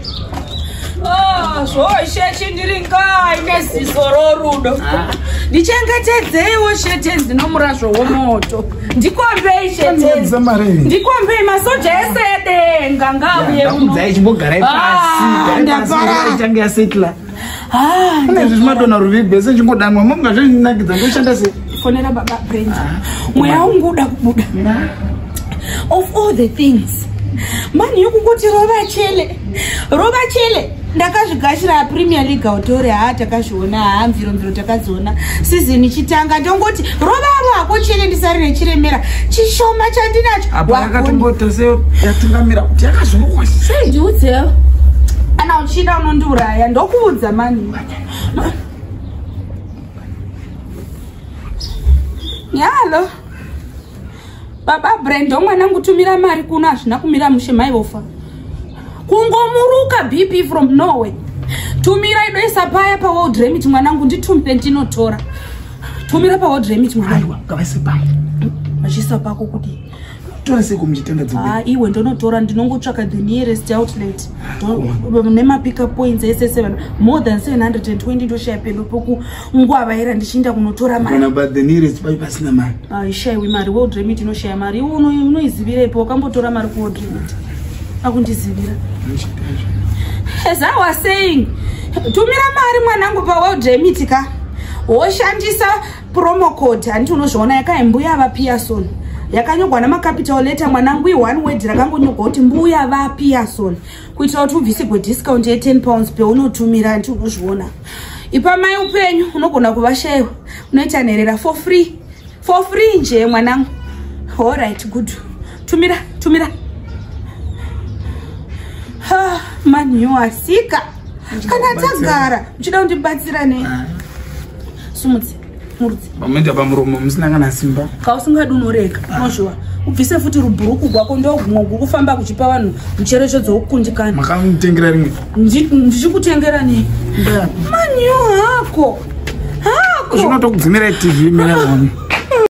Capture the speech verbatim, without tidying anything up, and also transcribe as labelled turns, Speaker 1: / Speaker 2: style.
Speaker 1: Ah, zvoshe chindiringai neziso rorudo. Ndichengetedzewo shetezi nomurazvo womoto. Ndikombei shetezi. Ndikombei masoja ese edenga ngauye uno.
Speaker 2: Ndakudzai chimbogarai pasi. Ndapara ichange yasetla. Ah, ndizvi zvimadona ruvibese chingodamwa mungazvinakidza ndoshanda sei.
Speaker 1: Fonera baba Brenda. Mweya wangu uda kubuda. Of all the things. Mani yokukuti roba chele. Roba chele. Ndakazvigashira Premier League autori ha takazviona ha mviro mviro takadziona season ichitanga ndongoti roba rwako chele ndisarire chiremera chishoma chandinacho
Speaker 2: apa yakatombota se yatungamira kuti yakazonokwa sei
Speaker 1: ndiudze ana uchida unondiuraya ndokuudza mani yalo baba Brenda mwana ngutumira mari kuna azvina kumira mushe maivofa kungomuruka B P from Norway. Tumira idoisa paya pa World Remit mwanangu nditumpe ndinotora. Tumira pa World Remit mwanangu.
Speaker 2: Kavase pamo.
Speaker 1: Machisa pako kuti.
Speaker 2: Tora se kumjitenga dzimwe.
Speaker 1: Ah, iwe ndonotora ndinongotsvaka the nearest outlet. Nema pick up points S seven more than seven hundred twenty ndoshaya pendo poku ngwavaira ndichinda kunotora mari.
Speaker 2: Kana but the nearest pai pasina mari.
Speaker 1: Ah, ishaya we mari World Remit inoshaya mari. Uno unoizivirepo wakambotora mari ku World Remit. Akundizivira. As I was saying, tumira mari mwanangu pa World Remit ka. Woshandisa promo code anti unozviona yakaimbuya va Pearson. Yakanyogwa nama capital letter mwanangu i one word rakangonyogwa kuti mbuya va Pearson. Kuitira kuti ubvisigwe discount ye ten pounds pe unotumira anti unozviona. Ipa mai upenyu unogona kuvashayiwa. Unoita nherera for free. For free nje mwanangu. All right, good. Tumira, tumira. Ha, man you asika. Kana tagara. Uchida undibatsira ne. Sumutsi. Murutsi.
Speaker 2: Pamenda pamuromo musinangana simba.
Speaker 1: Kausingadunoreka. Nozviwa. Ubvise futi rubhuruku gwako ndogumwe kufamba kuchipa vanhu mucherechedzo wokukundikana.
Speaker 2: Makamutengera rimwe.
Speaker 1: Ndichikutengera ne. Man you hako. Hako.
Speaker 2: Zvinotokudzimira T V mera vanhu.